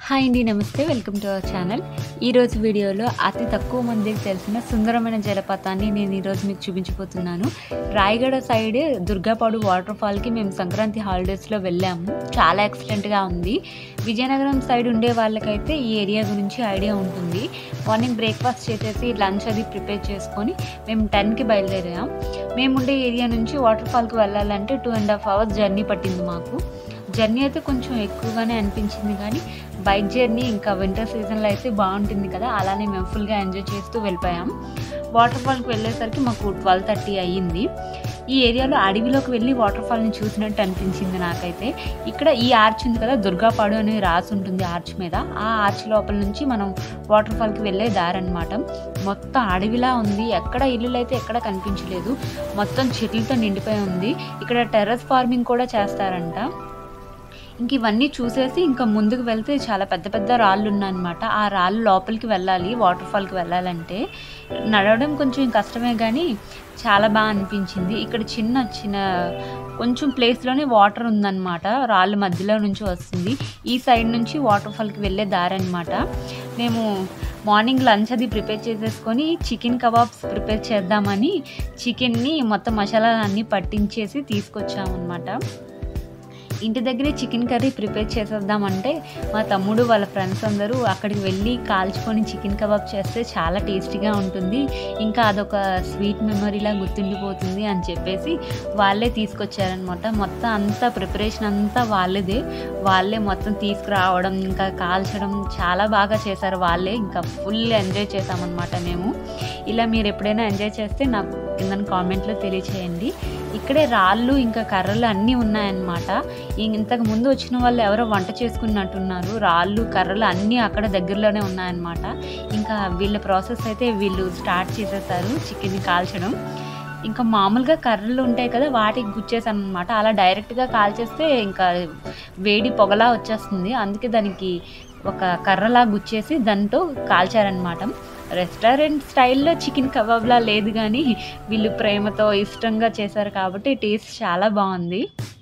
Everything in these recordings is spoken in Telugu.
హాయ్ అండి, నమస్తే. Welcome to our channel. ఈరోజు వీడియోలో అతి తక్కువ మందికి తెలిసిన సుందరమైన జలపాతాన్ని నేను ఈరోజు మీకు చూపించబోతున్నాను. రాయగడ సైడ్ దుర్గాపాడు వాటర్ ఫాల్కి మేము సంక్రాంతి హాలిడేస్లో వెళ్ళాము. చాలా ఎక్సలెంట్గా ఉంది. విజయనగరం సైడ్ ఉండే వాళ్ళకైతే ఈ ఏరియా గురించి ఐడియా ఉంటుంది. మార్నింగ్ బ్రేక్ఫాస్ట్ చేసేసి లంచ్ అది ప్రిపేర్ చేసుకొని మేము 10కి బయలుదేరాం. మేము ఉండే ఏరియా నుంచి వాటర్ ఫాల్కి వెళ్ళాలంటే 2.5 hours జర్నీ పట్టింది మాకు. జర్నీ అయితే కొంచెం ఎక్కువగానే అనిపించింది, కానీ బైక్ జర్నీ ఇంకా వింటర్ సీజన్లో అయితే బాగుంటుంది కదా, అలానే మేము ఫుల్గా ఎంజాయ్ చేస్తూ వెళ్ళిపోయాం. వాటర్ ఫాల్కి వెళ్ళేసరికి మాకు 12:30 అయ్యింది. ఈ ఏరియాలో అడవిలోకి వెళ్ళి వాటర్ ఫాల్ని చూసినట్టు అనిపించింది నాకైతే. ఇక్కడ ఈ ఆర్చ్ ఉంది కదా, దుర్గాపాడు అని రాసి ఉంటుంది ఆర్చ్ మీద. ఆ ఆర్చ్ లోపల నుంచి మనం వాటర్ ఫాల్కి వెళ్ళే దారి అనమాట. మొత్తం అడవిలా ఉంది. ఎక్కడ ఇల్లులు అయితే ఎక్కడ కనిపించలేదు. మొత్తం చెట్లతో నిండిపోయి ఉంది. ఇక్కడ టెర్రస్ ఫార్మింగ్ కూడా చేస్తారంట. ఇంక ఇవన్నీ చూసేసి ఇంకా ముందుకు వెళ్తే చాలా పెద్ద పెద్ద రాళ్ళు ఉన్నాయన్నమాట. ఆ రాళ్ళు లోపలికి వెళ్ళాలి. వాటర్ ఫాల్కి వెళ్ళాలంటే నడవడం కొంచెం కష్టమే, కానీ చాలా బాగా అనిపించింది. ఇక్కడ చిన్న చిన్న కొంచెం ప్లేస్లోనే వాటర్ ఉందన్నమాట. రాళ్ళ మధ్యలో నుంచి వస్తుంది. ఈ సైడ్ నుంచి వాటర్ ఫాల్కి వెళ్ళే దారి అనమాట. మేము మార్నింగ్ లంచ్ అది ప్రిపేర్ చేసేసుకొని చికెన్ కబాబ్స్ ప్రిపేర్ చేద్దామని చికెన్ని మొత్తం మసాలాలన్నీ పట్టించేసి తీసుకొచ్చామన్నమాట. ఇంటి దగ్గరే చికెన్ కర్రీ ప్రిపేర్ చేసేద్దామంటే మా తమ్ముడు వాళ్ళ ఫ్రెండ్స్ అందరూ అక్కడికి వెళ్ళి కాల్చుకొని చికెన్ కబాబ్ చేస్తే చాలా టేస్టీగా ఉంటుంది, ఇంకా అదొక స్వీట్ మెమరీలా గుర్తుండిపోతుంది అని చెప్పేసి వాళ్ళే తీసుకొచ్చారనమాట. మొత్తం అంతా ప్రిపరేషన్ అంతా వాళ్ళదే. వాళ్ళే మొత్తం తీసుకురావడం ఇంకా కాల్చడం చాలా బాగా చేశారు వాళ్ళే. ఇంకా ఫుల్ ఎంజాయ్ చేసామన్నమాట మేము. ఇలా మీరు ఎప్పుడైనా ఎంజాయ్ చేస్తే నాకు కింద కామెంట్లో తెలియచేయండి. ఇక్కడే రాళ్ళు ఇంకా కర్రలు అన్నీ ఉన్నాయన్నమాట. ఇంతకు ముందు వచ్చిన వాళ్ళు ఎవరో వంట చేసుకున్నట్టున్నారు. రాళ్ళు కర్రలు అన్నీ అక్కడ దగ్గరలోనే ఉన్నాయన్నమాట. ఇంకా వీళ్ళ ప్రాసెస్ అయితే వీళ్ళు స్టార్ట్ చేసేసారు చికెన్ని కాల్చడం. ఇంకా మామూలుగా కర్రలు ఉంటాయి కదా, వాటికి గుచ్చేసాను అనమాట. అలా డైరెక్ట్గా కాల్చేస్తే ఇంకా వేడి పొగలా వచ్చేస్తుంది. అందుకే దానికి ఒక కర్రలా గుచ్చేసి దాంతో కాల్చారనమాట. రెస్టారెంట్ స్టైల్లో చికెన్ కబాబ్లా లేదు, కానీ వీళ్ళు ప్రేమతో ఇష్టంగా చేశారు కాబట్టి టేస్ట్ చాలా బాగుంది.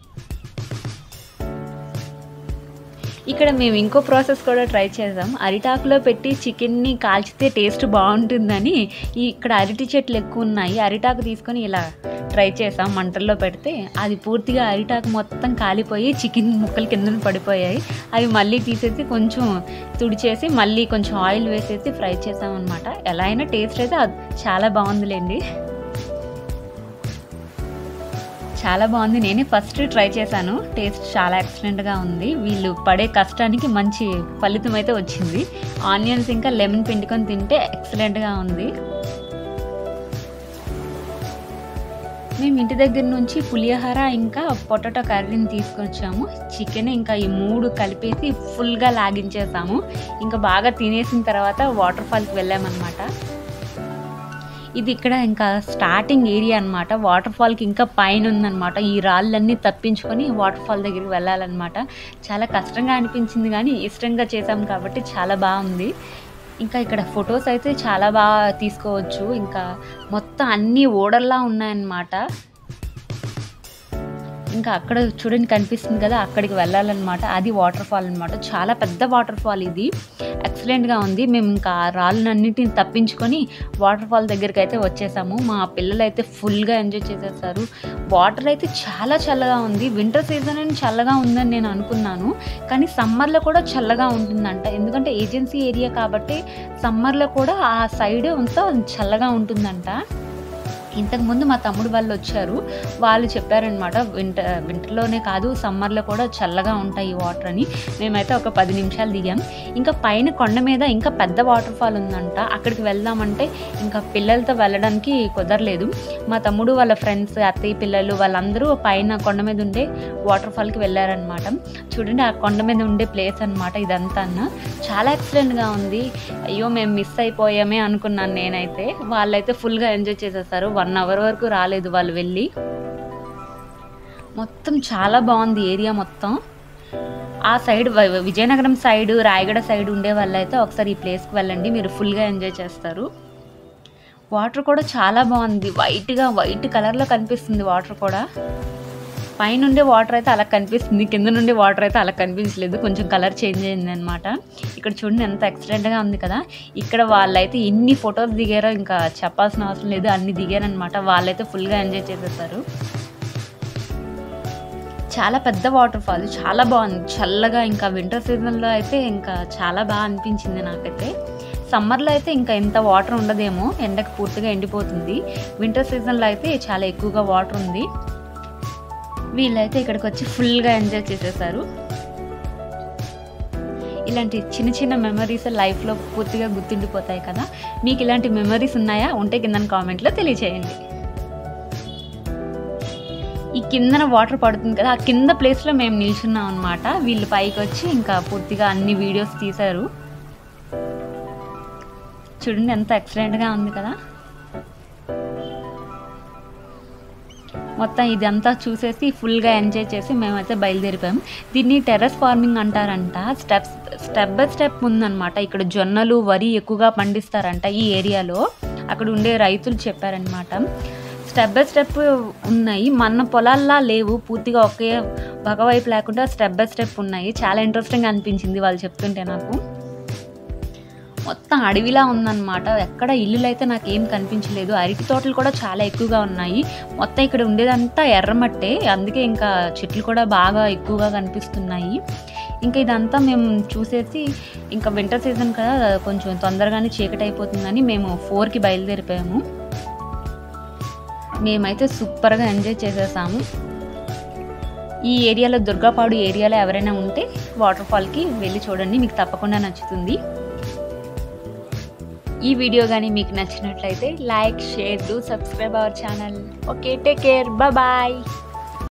ఇక్కడ మేము ఇంకో ప్రాసెస్ కూడా ట్రై చేసాం. అరిటాకులో పెట్టి చికెన్ని కాల్చితే టేస్ట్ బాగుంటుందని ఇక్కడ అరటి చెట్లు ఎక్కువ ఉన్నాయి. అరిటాకు తీసుకొని ఇలా ట్రై చేసాం. మంటల్లో పెడితే అది పూర్తిగా అరిటాకు మొత్తం కాలిపోయి చికెన్ ముక్కలు కింద పడిపోయాయి. అవి మళ్ళీ తీసేసి కొంచెం తుడిచేసి మళ్ళీ కొంచెం ఆయిల్ వేసేసి ఫ్రై చేసామన్నమాట. ఎలా అయినా టేస్ట్ అయితే చాలా బాగుందిలేండి. చాలా బాగుంది. నేనే ఫస్ట్ ట్రై చేశాను. టేస్ట్ చాలా ఎక్సలెంట్గా ఉంది. వీళ్ళు పడే కష్టానికి మంచి ఫలితం అయితే వచ్చింది. ఆనియన్స్ ఇంకా లెమన్ పిండుకొని తింటే ఎక్సలెంట్గా ఉంది. మేము ఇంటి దగ్గర నుంచి పులిహోర ఇంకా పొటాటో కర్రీని తీసుకొచ్చాము. చికెన్ ఇంకా ఈ 3 కలిపేసి ఫుల్గా లాగించేసాము. ఇంకా బాగా తినేసిన తర్వాత వాటర్ ఫాల్కి వెళ్ళామన్నమాట. ఇది ఇక్కడ ఇంకా స్టార్టింగ్ ఏరియా అనమాట. వాటర్ ఫాల్కి ఇంకా పైన ఉందన్నమాట. ఈ రాళ్ళన్నీ తప్పించుకొని వాటర్ ఫాల్ దగ్గరికి వెళ్ళాలన్నమాట. చాలా కష్టంగా అనిపించింది, కానీ ఇష్టంగా చేసాం కాబట్టి చాలా బాగుంది. ఇంకా ఇక్కడ ఫొటోస్ అయితే చాలా బాగా తీసుకోవచ్చు. ఇంకా మొత్తం అన్నీ ఓడల్లా ఉన్నాయన్నమాట. ఇంకా అక్కడ చూడండి కనిపిస్తుంది కదా, అక్కడికి వెళ్ళాలన్నమాట. అది వాటర్ ఫాల్ అనమాట. చాలా పెద్ద వాటర్ ఫాల్ ఇది. ఎక్సలెంట్గా ఉంది. మేము ఇంకా రాళ్ళన్నింటిని తప్పించుకొని వాటర్ ఫాల్ దగ్గరికి అయితే వచ్చేసాము. మా పిల్లలు అయితే ఫుల్గా ఎంజాయ్ చేసేసారు. వాటర్ అయితే చాలా చల్లగా ఉంది. వింటర్ సీజన్ అని చల్లగా ఉందని నేను అనుకున్నాను, కానీ సమ్మర్లో కూడా చల్లగా ఉంటుందంట. ఎందుకంటే ఏజెన్సీ ఏరియా కాబట్టి సమ్మర్లో కూడా ఆ సైడ్ అంతా చల్లగా ఉంటుందంట. ఇంతకుముందు మా తమ్ముడు వాళ్ళు వచ్చారు. వాళ్ళు చెప్పారనమాట వింటర్లోనే కాదు సమ్మర్లో కూడా చల్లగా ఉంటాయి ఈ వాటర్ అని. మేమైతే ఒక 10 నిమిషాలు దిగాం. ఇంకా పైన కొండ మీద ఇంకా పెద్ద వాటర్ ఫాల్ ఉందంట. అక్కడికి వెళ్దామంటే ఇంకా పిల్లలతో వెళ్ళడానికి కుదరలేదు. మా తమ్ముడు వాళ్ళ ఫ్రెండ్స్, అత్తయ్య పిల్లలు వాళ్ళందరూ పైన కొండ మీద ఉండే వాటర్ ఫాల్కి వెళ్ళారనమాట. చూడండి ఆ కొండ మీద ఉండే ప్లేస్ అనమాట ఇదంతా. చాలా ఎక్సలెంట్గా ఉంది. అయ్యో మేము మిస్ అయిపోయామే అనుకున్నాను నేనైతే. వాళ్ళైతే ఫుల్గా ఎంజాయ్ చేసేసారు. 1 hour వరకు రాలేదు వాళ్ళు వెళ్ళి. మొత్తం చాలా బాగుంది ఏరియా మొత్తం. ఆ side Vizianagaram side, Rayagada side ఉండే వాళ్ళైతే ఒకసారి ఈ ప్లేస్కి వెళ్ళండి, మీరు ఫుల్గా ఎంజాయ్ చేస్తారు. వాటర్ కూడా చాలా బాగుంది. వైట్ కలర్లో కనిపిస్తుంది వాటర్ కూడా. పైనుండే వాటర్ అయితే అలా కనిపిస్తుంది, కింద నుండి వాటర్ అయితే అలా కనిపించలేదు, కొంచెం కలర్ చేంజ్ అయింది అనమాట. ఇక్కడ చూడండి ఎంత ఎక్సలెంట్గా ఉంది కదా. ఇక్కడ వాళ్ళైతే ఎన్ని ఫొటోస్ దిగారో ఇంకా చెప్పాల్సిన అవసరం లేదు, అన్ని దిగారనమాట. వాళ్ళైతే ఫుల్గా ఎంజాయ్ చేసేస్తారు. చాలా పెద్ద వాటర్ ఫాల్, చాలా బాగుంది, చల్లగా. ఇంకా వింటర్ సీజన్లో అయితే ఇంకా చాలా బాగా అనిపించింది నాకైతే. సమ్మర్లో అయితే ఇంకా ఇంత వాటర్ ఉండదేమో, ఎండకు పూర్తిగా ఎండిపోతుంది. వింటర్ సీజన్లో అయితే చాలా ఎక్కువగా వాటర్ ఉంది. వీళ్ళైతే ఇక్కడికి వచ్చి ఫుల్గా ఎంజాయ్ చేసేసారు. ఇలాంటి చిన్న చిన్న మెమరీస్ లైఫ్లో పూర్తిగా గుర్తుండిపోతాయి కదా. మీకు ఇలాంటి మెమరీస్ ఉన్నాయా? ఉంటే కింద కామెంట్లో తెలియచేయండి. ఈ కిందన వాటర్ పడుతుంది కదా, ఆ కింద ప్లేస్లో మేము నిల్చున్నాం అనమాట. వీళ్ళు పైకి వచ్చి ఇంకా పూర్తిగా అన్ని వీడియోస్ తీశారు. చూడండి ఎంత ఎక్సలెంట్గా ఉంది కదా. మొత్తం ఇదంతా చూసేసి ఫుల్గా ఎంజాయ్ చేసి మేమైతే బయలుదేరిపోయాం. దీన్ని టెర్రస్ ఫార్మింగ్ అంటారంట. స్టెప్ బై స్టెప్ ఉందన్నమాట. ఇక్కడ జొన్నలు, వరి ఎక్కువగా పండిస్తారంట ఈ ఏరియాలో. అక్కడ ఉండే రైతులు చెప్పారనమాట. స్టెప్ బై స్టెప్ ఉన్నాయి, మన పొలాల్లా లేవు, పూర్తిగా ఒకే ఒకవైపు లేకుండా స్టెప్ బై స్టెప్ ఉన్నాయి. చాలా ఇంట్రెస్టింగ్ అనిపించింది వాళ్ళు చెప్తుంటే నాకు. మొత్తం అడవిలా ఉందన్నమాట. ఎక్కడ ఇల్లులు అయితే నాకేం కనిపించలేదు. అరటి తోటలు కూడా చాలా ఎక్కువగా ఉన్నాయి. మొత్తం ఇక్కడ ఉండేదంతా ఎర్రమట్టే, అందుకే ఇంకా చెట్లు కూడా బాగా ఎక్కువగా కనిపిస్తున్నాయి. ఇంకా ఇదంతా మేము చూసేసి ఇంకా వింటర్ సీజన్ కదా, కొంచెం తొందరగానే చీకటి అయిపోతుందని మేము 4కి బయలుదేరిపోయాము. మేమైతే సూపర్గా ఎంజాయ్ చేసేసాము. ఈ ఏరియాలో, దుర్గాపాడు ఏరియాలో ఎవరైనా ఉంటే వాటర్ ఫాల్కి వెళ్ళి చూడండి, మీకు తప్పకుండా నచ్చుతుంది. ఈ వీడియో కానీ మీకు నచ్చినట్లయితే like, share, do subscribe our channel. Okay, take care, bye.